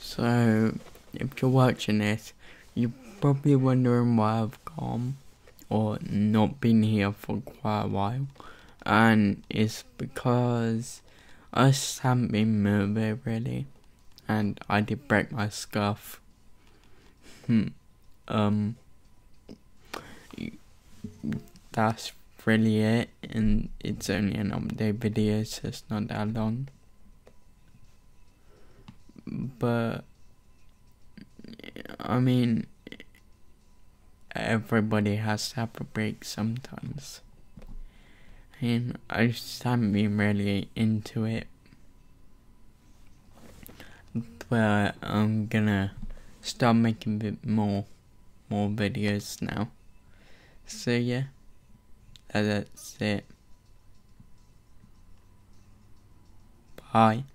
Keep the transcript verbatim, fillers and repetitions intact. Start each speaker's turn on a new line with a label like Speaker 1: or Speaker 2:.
Speaker 1: So, if you're watching this, you're probably wondering why I've gone or not been here for quite a while. And it's because I just haven't been moving really. And I did break my scuff. Hmm. um, that's really it. And it's only an update video, so it's not that long. But I mean, everybody has to have a break sometimes. And I just haven't been really into it. But I'm gonna start making a bit more, more videos now. So yeah, that's it. Bye.